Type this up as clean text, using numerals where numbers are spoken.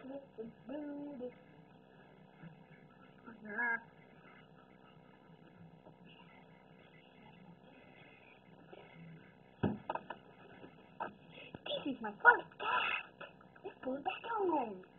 This is my first cat. Let's put it back on.